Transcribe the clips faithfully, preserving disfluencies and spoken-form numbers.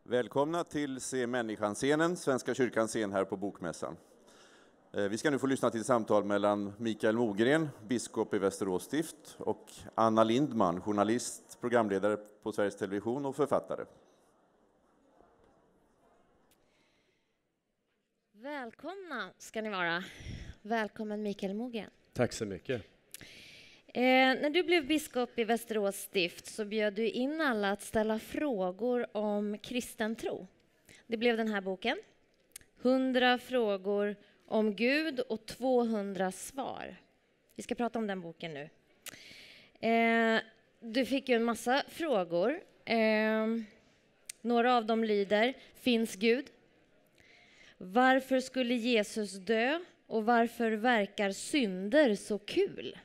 Välkomna till Se människan-scenen, Svenska kyrkans scen här på Bokmässan. Vi ska nu få lyssna till samtal mellan Mikael Mogren, biskop i Västerås stift, och Anna Lindman, journalist, programledare på Sveriges Television och författare. Välkomna ska ni vara. Välkommen Mikael Mogren. Tack så mycket. Eh, när du blev biskop i Västerås stift så bjöd du in alla att ställa frågor om kristen tro. Det blev den här boken. hundra frågor om Gud och tvåhundra svar. Vi ska prata om den boken nu. Eh, du fick ju en massa frågor. Eh, några av dem lyder: finns Gud? Varför skulle Jesus dö? Och varför verkar synder så kul?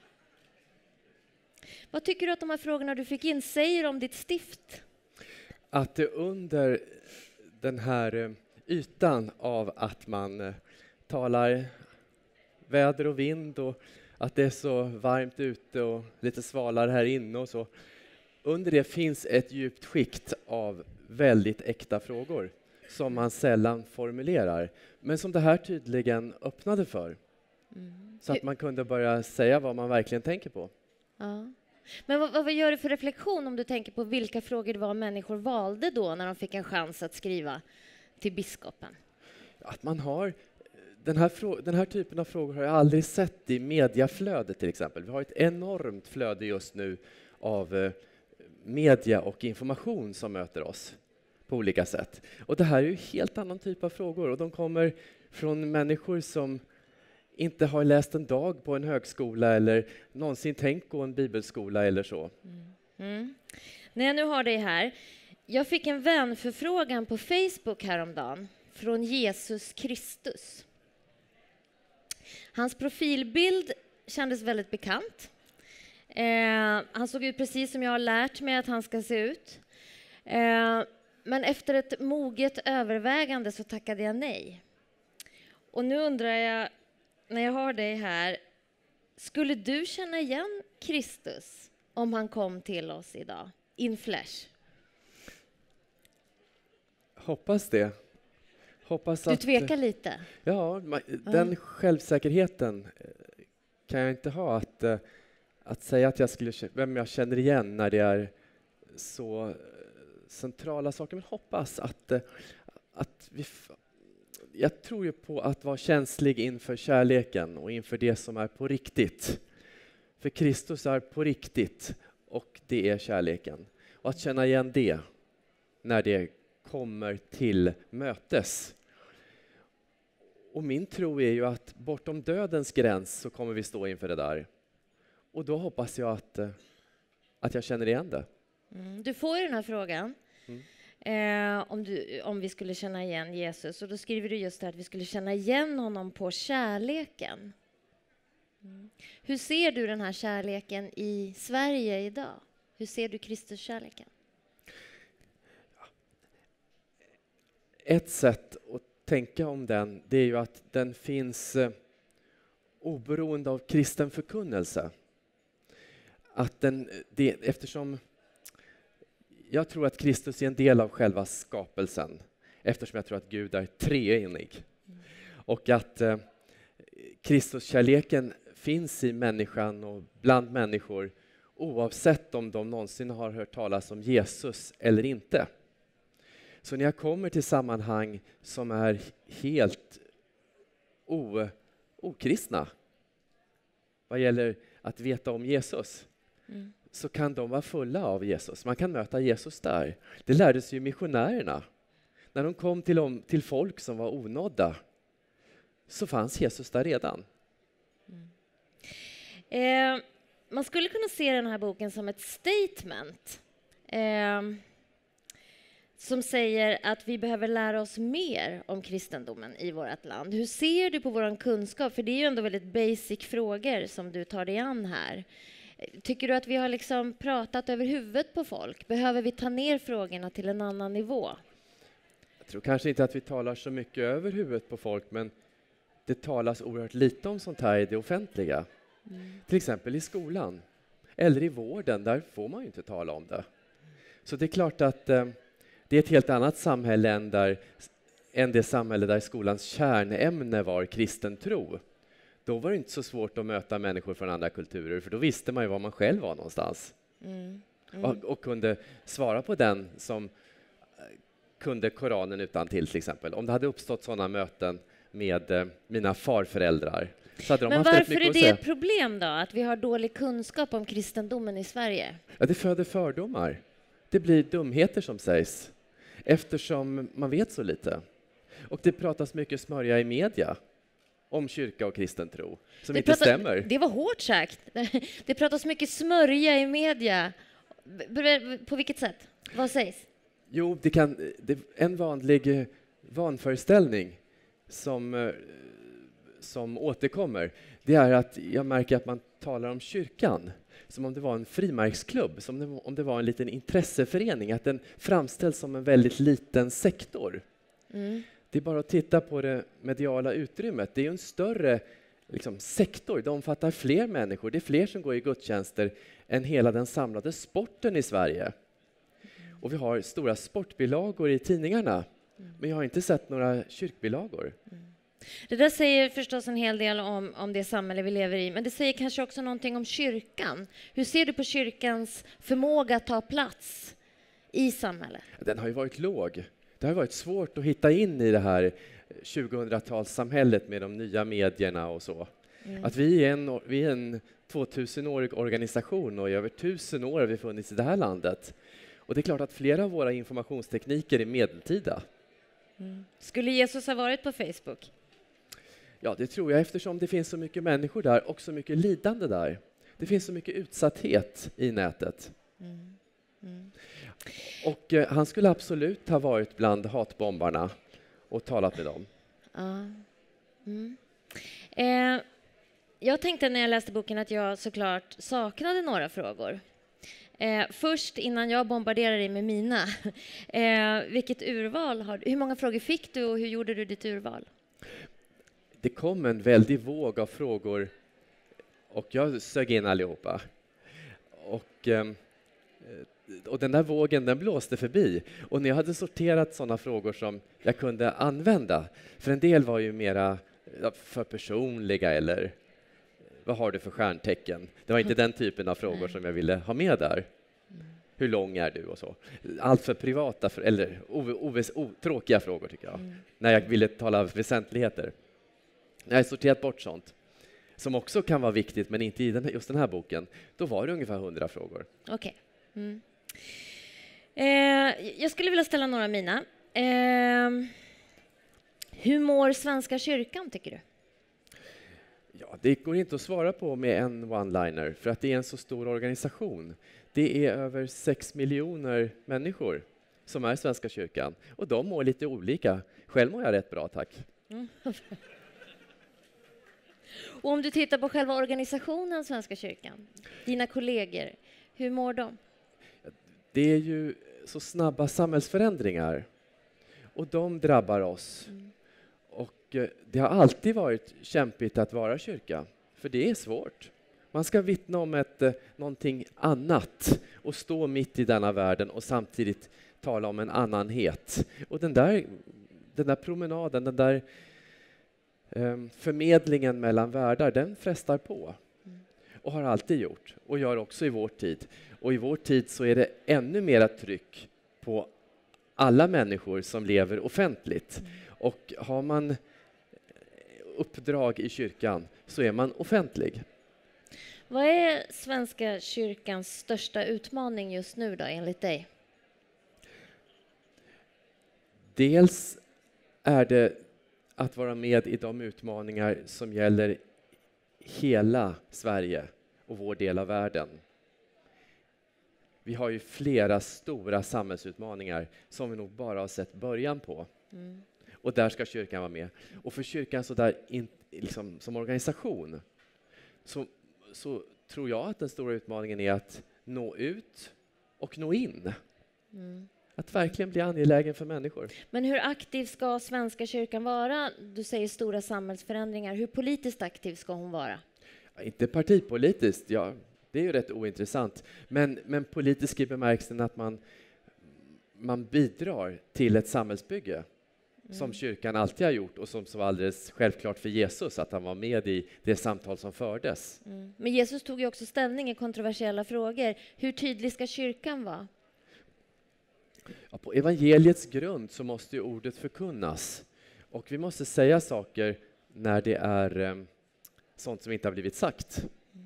Vad tycker du att de här frågorna du fick in säger om ditt stift? Att det under den här ytan av att man talar väder och vind och att det är så varmt ute och lite svalare här inne och så. Under det finns ett djupt skikt av väldigt äkta frågor som man sällan formulerar, men som det här tydligen öppnade för. Mm. Så att man kunde börja säga vad man verkligen tänker på. Ja. Men vad, vad gör du för reflektion om du tänker på vilka frågor det var människor valde då när de fick en chans att skriva till biskopen? Att man har den här, frå- den här typen av frågor har jag aldrig sett i mediaflödet till exempel. Vi har ett enormt flöde just nu av eh, media och information som möter oss på olika sätt. Och det här är ju helt annan typ av frågor och de kommer från människor som inte har läst en dag på en högskola eller någonsin tänkt på en bibelskola eller så. Mm. Mm. När jag nu har dig här, jag fick en vänförfrågan på Facebook häromdagen från Jesus Kristus. Hans profilbild kändes väldigt bekant. Eh, han såg ut precis som jag har lärt mig att han ska se ut. Eh, men efter ett moget övervägande så tackade jag nej. Och nu undrar jag, när jag har dig här, skulle du känna igen Kristus om han kom till oss idag, in flesh? Hoppas det. Hoppas du att, tvekar lite? Ja, man, den uh. självsäkerheten kan jag inte ha. Att, att säga att jag skulle, vem jag känner igen när det är så centrala saker. Men hoppas att, att vi... Jag tror ju på att vara känslig inför kärleken och inför det som är på riktigt. För Kristus är på riktigt och det är kärleken. Och att känna igen det när det kommer till mötes. Och min tro är ju att bortom dödens gräns så kommer vi stå inför det där. Och då hoppas jag att, att jag känner igen det. Mm, du får ju den här frågan. Mm. Eh, om, du, om vi skulle känna igen Jesus. Och då skriver du just det att vi skulle känna igen honom på kärleken. Mm. Hur ser du den här kärleken i Sverige idag? Hur ser du Kristus kärleken? Ett sätt att tänka om den, det är ju att den finns eh, oberoende av kristen förkunnelse. Att den, det, eftersom jag tror att Kristus är en del av själva skapelsen, eftersom jag tror att Gud är treenig. Mm. Och att eh, Kristuskärleken finns i människan och bland människor oavsett om de någonsin har hört talas om Jesus eller inte. Så när jag kommer till sammanhang som är helt o, okristna vad gäller att veta om Jesus, mm. så kan de vara fulla av Jesus. Man kan möta Jesus där. Det lärde sig ju missionärerna. När de kom till, om, till folk som var onådda så fanns Jesus där redan. Mm. Eh, man skulle kunna se den här boken som ett statement. Eh, som säger att vi behöver lära oss mer om kristendomen i vårt land. Hur ser du på vår kunskap? För det är ju ändå väldigt basic frågor som du tar dig an här. Tycker du att vi har liksom pratat över huvudet på folk? Behöver vi ta ner frågorna till en annan nivå? Jag tror kanske inte att vi talar så mycket över huvudet på folk, men det talas oerhört lite om sånt här i det offentliga. Mm. Till exempel i skolan eller i vården, där får man ju inte tala om det. Så det är klart att eh, Det är ett helt annat samhälle än, där, än det samhälle där skolans kärnämne var kristen tro. Då var det inte så svårt att möta människor från andra kulturer, för då visste man ju var man själv var någonstans. Mm. Mm. Och, och kunde svara på den som kunde Koranen utan till till exempel. Om det hade uppstått sådana möten med eh, mina farföräldrar. Så hade de Men haft varför mycket är att det säga. ett problem då, att vi har dålig kunskap om kristendomen i Sverige? Ja, det föder fördomar. Det blir dumheter som sägs, eftersom man vet så lite. Och det pratas mycket smörja i media om kyrka och kristen tro, som det inte pratas, stämmer. Det var hårt sagt. Det pratas mycket smörja i media. På vilket sätt? Vad sägs? Jo, det kan, det, en vanlig vanföreställning som, som återkommer, det är att jag märker att man talar om kyrkan som om det var en frimärksklubb, som om det var en liten intresseförening, att den framställs som en väldigt liten sektor. Mm. Det är bara att titta på det mediala utrymmet. Det är en större liksom, sektor. Det omfattar fler människor. Det är fler som går i gudstjänster än hela den samlade sporten i Sverige. Och vi har stora sportbilagor i tidningarna. Men jag har inte sett några kyrkbilagor. Det där säger förstås en hel del om, om det samhälle vi lever i. Men det säger kanske också någonting om kyrkan. Hur ser du på kyrkans förmåga att ta plats i samhället? Den har ju varit låg. Det har varit svårt att hitta in i det här tjugohundratalssamhället med de nya medierna och så. Mm. Att vi är en, vi är en tvåtusenårig organisation och i över tusen år har vi funnits i det här landet. Och det är klart att flera av våra informationstekniker är medeltida. Mm. Skulle Jesus ha varit på Facebook? Ja, det tror jag, eftersom det finns så mycket människor där och så mycket lidande där. Det finns så mycket utsatthet i nätet. Mm. Mm. Och eh, han skulle absolut ha varit bland hatbombarna och talat med dem. Ja. Mm. Eh, jag tänkte när jag läste boken att jag såklart saknade några frågor. Eh, först, innan jag bombarderar dig med mina, eh, vilket urval har du? Hur många frågor fick du och hur gjorde du ditt urval? Det kom en väldig våg av frågor och jag sög in allihopa. Och, eh, och den där vågen, den blåste förbi. Och när jag hade sorterat sådana frågor som jag kunde använda, för en del var ju mera för personliga eller vad har du för stjärntecken? Det var inte den typen av frågor som jag ville ha med där. Hur lång är du och så. Allt för privata eller tråkiga frågor tycker jag. Mm. När jag ville tala väsentligheter. När jag sorterat bort sånt som också kan vara viktigt men inte i den, just den här boken, då var det ungefär hundra frågor. Okej. Okay. Mm. Eh, jag skulle vilja ställa några av mina. Eh, hur mår Svenska kyrkan tycker du? Ja, det går inte att svara på med en one-liner för att det är en så stor organisation. Det är över sex miljoner människor som är Svenska kyrkan och de mår lite olika. Själv mår jag rätt bra, tack. Mm. Och om du tittar på själva organisationen Svenska kyrkan, dina kollegor, hur mår de? Det är ju så snabba samhällsförändringar och de drabbar oss. Mm. Och det har alltid varit kämpigt att vara kyrka, för det är svårt. Man ska vittna om ett, någonting annat och stå mitt i denna världen och samtidigt tala om en annanhet. Och den där, den där promenaden, den där um, förmedlingen mellan världar, den frestar på. Mm. Och har alltid gjort, och gör också i vår tid. Och i vår tid så är det ännu mera tryck på alla människor som lever offentligt. Mm. Och har man uppdrag i kyrkan så är man offentlig. Vad är Svenska kyrkans största utmaning just nu då, enligt dig? Dels är det att vara med i de utmaningar som gäller hela Sverige och vår del av världen. Vi har ju flera stora samhällsutmaningar som vi nog bara har sett början på. Mm. Och där ska kyrkan vara med. Och för kyrkan så där in, liksom, som organisation så, så tror jag att den stora utmaningen är att nå ut och nå in. Mm. Att verkligen bli angelägen för människor. Men hur aktiv ska Svenska kyrkan vara? Du säger stora samhällsförändringar. Hur politiskt aktiv ska hon vara? Ja, inte partipolitiskt, ja, det är ju rätt ointressant. Men, men politisk i bemärkelsen att man, man bidrar till ett samhällsbygge mm. som kyrkan alltid har gjort och som så var alldeles självklart för Jesus att han var med i det samtal som fördes. Mm. Men Jesus tog ju också ställning i kontroversiella frågor. Hur tydlig ska kyrkan vara? Ja, på evangeliets grund så måste ju ordet förkunnas. Och vi måste säga saker när det är eh, sånt som inte har blivit sagt. Mm.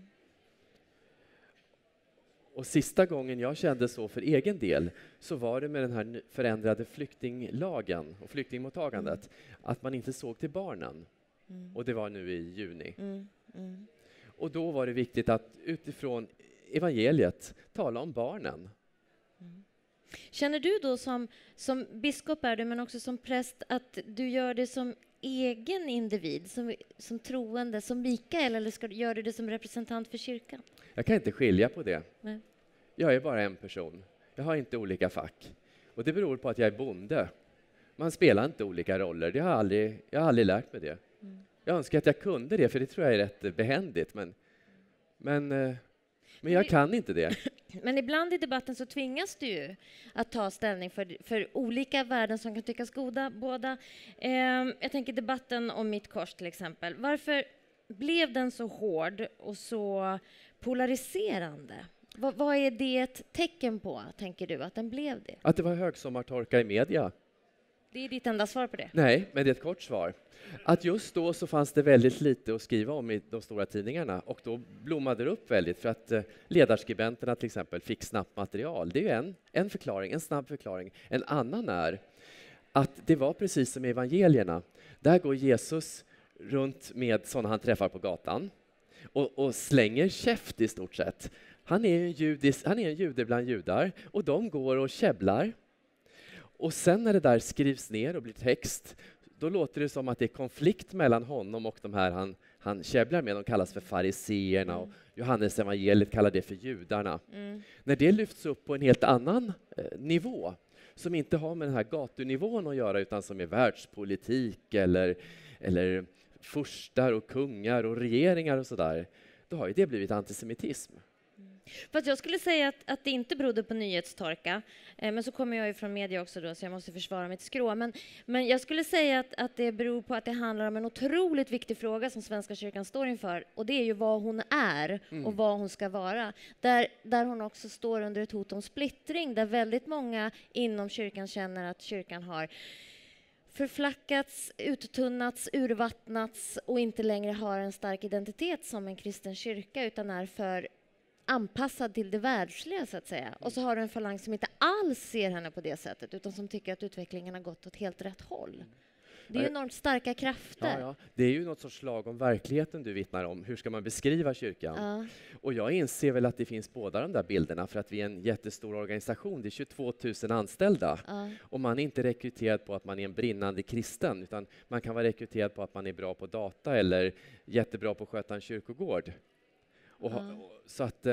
Och sista gången jag kände så för egen del så var det med den här förändrade flyktinglagen och flyktingmottagandet. Mm. Att man inte såg till barnen. Mm. Och det var nu i juni. Mm. Mm. Och då var det viktigt att utifrån evangeliet tala om barnen. Mm. Känner du då som, som biskop är du, men också som präst, att du gör det som egen individ, som, som troende, som Mikael, eller ska du göra det som representant för kyrkan? Jag kan inte skilja på det. Nej. Jag är bara en person. Jag har inte olika fack. Och det beror på att jag är bonde. Man spelar inte olika roller. Det har jag, aldrig, jag har aldrig lärt mig det. Mm. Jag önskar att jag kunde det, för det tror jag är rätt behändigt. Men, men, men jag kan inte det. Men ibland i debatten så tvingas du ju att ta ställning för, för olika värden som kan tyckas goda båda. Eh, jag tänker debatten om mitt kors till exempel. Varför blev den så hård och så polariserande? Vad, vad är det ett tecken på, tänker du, att den blev det? Att det var högsommartorka i media. Det är ditt enda svar på det? Nej, men det är ett kort svar. Att just då så fanns det väldigt lite att skriva om i de stora tidningarna och då blommade det upp väldigt för att ledarskribenterna till exempel fick snabbt material. Det är ju en, en förklaring, en snabb förklaring. En annan är att det var precis som i evangelierna. Där går Jesus runt med sådana han träffar på gatan och, och slänger käft i stort sett. Han är en judis, han är en jude bland judar och de går och käbblar. Och sen när det där skrivs ner och blir text, då låter det som att det är konflikt mellan honom och de här han, han käbblar med. De kallas för fariseerna och Johannes evangeliet kallar det för judarna. Mm. När det lyfts upp på en helt annan eh, nivå, som inte har med den här gatunivån att göra utan som är världspolitik eller, eller furstar och kungar och regeringar och sådär, då har ju det blivit antisemitism. Fast jag skulle säga att, att det inte berodde på nyhetstorka, eh, men så kommer jag ju från media också då, så jag måste försvara mitt skrå. Men, men jag skulle säga att, att det beror på att det handlar om en otroligt viktig fråga som Svenska kyrkan står inför, och det är ju vad hon är mm. och vad hon ska vara. Där, där hon också står under ett hot om splittring, där väldigt många inom kyrkan känner att kyrkan har förflackats, uttunnats, urvattnats och inte längre har en stark identitet som en kristen kyrka, utan är för anpassad till det världsliga, så att säga. Och så har du en falang som inte alls ser henne på det sättet, utan som tycker att utvecklingen har gått åt helt rätt håll. Det är ju enormt starka krafter. Ja, ja. Det är ju något sorts slag om verkligheten du vittnar om. Hur ska man beskriva kyrkan? Ja. Och jag inser väl att det finns båda de där bilderna, för att vi är en jättestor organisation. Det är tjugotvå tusen anställda. Ja. Och man är inte rekryterad på att man är en brinnande kristen, utan man kan vara rekryterad på att man är bra på data eller jättebra på att sköta en kyrkogård. Och, ja. Så att,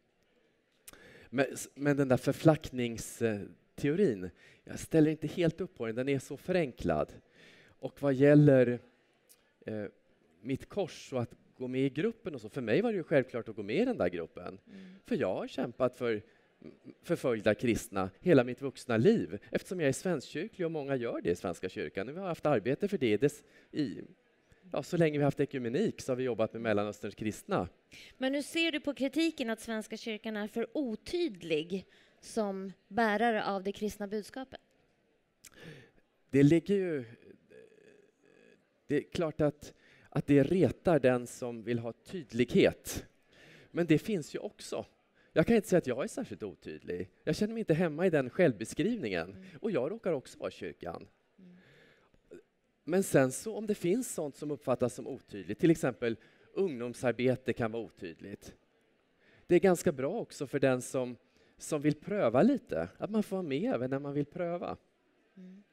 men, men den där förflackningsteorin, jag ställer inte helt upp på den, den är så förenklad. Och vad gäller eh, mitt kors och att gå med i gruppen och så, för mig var det ju självklart att gå med i den där gruppen. Mm. För jag har kämpat för förföljda kristna hela mitt vuxna liv, eftersom jag är svenskkyrklig och många gör det i Svenska kyrkan. Vi har haft arbete för det dess, i Ja, så länge vi har haft ekumenik så har vi jobbat med Mellanösterns kristna. Men nu ser du på kritiken att Svenska kyrkan är för otydlig som bärare av det kristna budskapet? Det ligger ju... Det är klart att, att det retar den som vill ha tydlighet. Men det finns ju också. Jag kan inte säga att jag är särskilt otydlig. Jag känner mig inte hemma i den självbeskrivningen. Mm. Och jag råkar också vara kyrkan. Men sen så om det finns sånt som uppfattas som otydligt, till exempel ungdomsarbete kan vara otydligt. Det är ganska bra också för den som, som vill pröva lite, att man får vara med även när man vill pröva. Mm.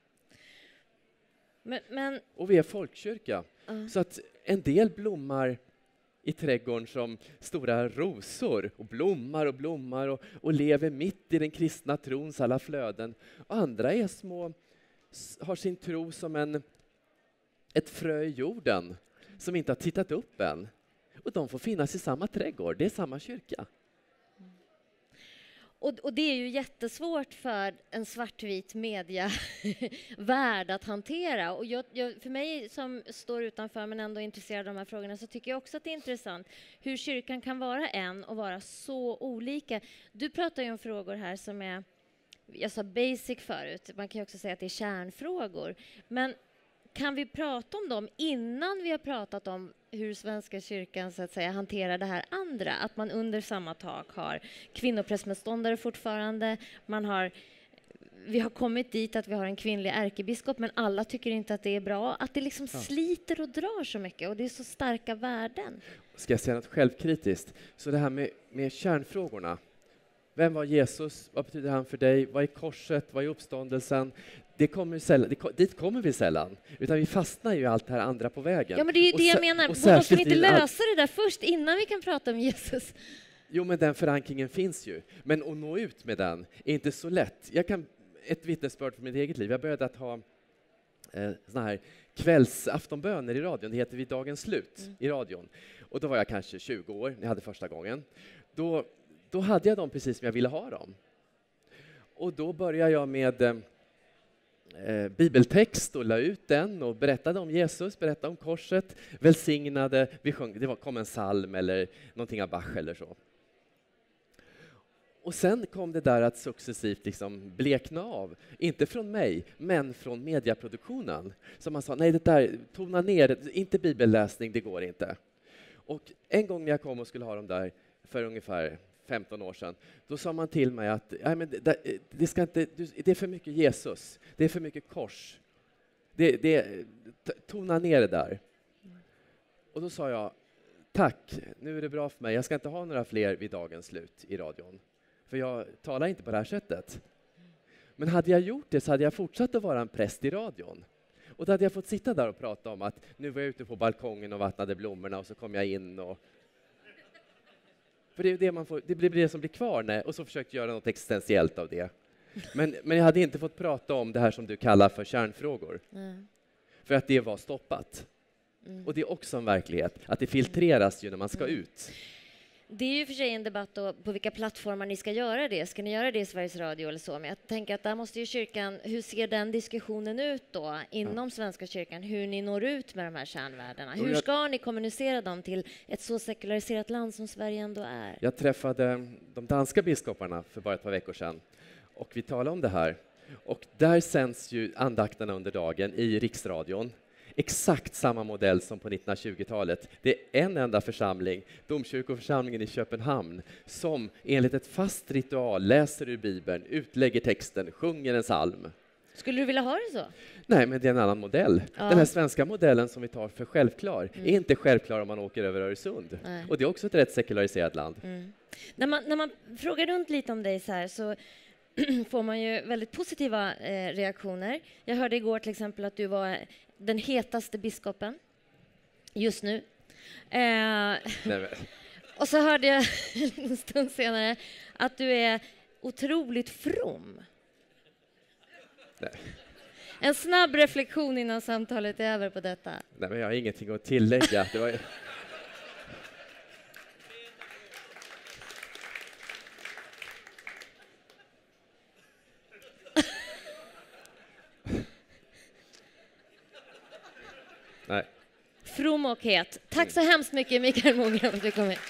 Men, men... Och vi är folkkyrka, uh. så att en del blommar i trädgården som stora rosor och blommar och blommar och, och lever mitt i den kristna trons alla flöden. Och andra är små, har sin tro som en ett frö i jorden som inte har tittat upp än. Och de får finnas i samma trädgård. Det är samma kyrka. Och, och det är ju jättesvårt för en svartvit mediavärld att hantera. Och jag, jag, för mig som står utanför men ändå är intresserad av de här frågorna, så tycker jag också att det är intressant hur kyrkan kan vara en och vara så olika. Du pratar ju om frågor här som är, jag sa basic förut, man kan ju också säga att det är kärnfrågor. Men kan vi prata om dem innan vi har pratat om hur Svenska kyrkan så att säga hanterar det här andra? Att man under samma tak har kvinnoprästmotståndare fortfarande. Man har, vi har kommit dit att vi har en kvinnlig ärkebiskop, men alla tycker inte att det är bra. Att det liksom ja. sliter och drar så mycket, och det är så starka värden. Ska jag säga något självkritiskt? Så det här med, med kärnfrågorna. Vem var Jesus? Vad betyder han för dig? Vad är korset? Vad är uppståndelsen? Det kommer sällan, det, dit kommer vi sällan. Utan vi fastnar ju i allt det här andra på vägen. Ja, men det är ju det jag menar. Måste vi inte lösa det där först innan vi kan prata om Jesus? Jo, men den förankringen finns ju. Men att nå ut med den är inte så lätt. Jag kan, ett vittnesbörd från mitt eget liv. Jag började att ha eh, såna här kvällsaftonböner i radion. Det heter Vid dagens slut mm. i radion. Och då var jag kanske tjugo år, när jag hade första gången. Då, då hade jag dem precis som jag ville ha dem. Och då började jag med eh, bibeltext och la ut den och berättade om Jesus, berättade om korset, välsignade, vi sjöng, det var, kom en psalm eller någonting av Bach eller så. Och sen kom det där att successivt liksom blekna av, inte från mig, men från mediaproduktionen. Så man sa, nej det där, tona ner, inte bibelläsning, det går inte. Och en gång när jag kom och skulle ha dem där för ungefär femton år sedan, då sa man till mig att nej, men det, det, ska inte, det är för mycket Jesus, det är för mycket kors. Det, det, tona ner det där. Och då sa jag, tack, nu är det bra för mig, jag ska inte ha några fler Vid dagens slut i radion. För jag talar inte på det här sättet. Men hade jag gjort det så hade jag fortsatt att vara en präst i radion. Och då hade jag fått sitta där och prata om att nu var jag ute på balkongen och vattnade blommorna och så kom jag in och... För det är det man får, det blir det som blir kvar, nej, och så försökt göra något existentiellt av det. Men, men jag hade inte fått prata om det här som du kallar för kärnfrågor. Mm. För att det var stoppat. Mm. Och det är också en verklighet, att det filtreras ju när man ska mm. ut. Det är ju för sig en debatt då, på vilka plattformar ni ska göra det. Ska ni göra det i Sveriges Radio eller så? Men jag tänker att där måste ju kyrkan, hur ser den diskussionen ut då inom ja. Svenska kyrkan? Hur ni når ut med de här kärnvärdena? Hur ska ni kommunicera dem till ett så sekulariserat land som Sverige ändå är? Jag träffade de danska biskoparna för bara ett par veckor sedan och vi talade om det här. Och där sänds ju andakterna under dagen i riksradion. Exakt samma modell som på nittonhundratjugotalet. Det är en enda församling, domkyrkoförsamlingen i Köpenhamn, som enligt ett fast ritual läser ur Bibeln, utlägger texten, sjunger en psalm. Skulle du vilja ha det så? Nej, men det är en annan modell. Ja. Den här svenska modellen som vi tar för självklar mm. är inte självklar om man åker över Öresund. Nej. Och det är också ett rätt sekulariserat land. Mm. När man, när man frågar runt lite om dig så här så får man ju väldigt positiva eh, reaktioner. Jag hörde igår till exempel att du var den hetaste biskopen just nu. Eh, och så hörde jag en stund senare att du är otroligt from. Nej. En snabb reflektion innan samtalet är över på detta. Nej, men jag har ingenting att tillägga. Det var... Nej. From och het. Tack så hemskt mycket, Mikael Mogren, för att du kom hit.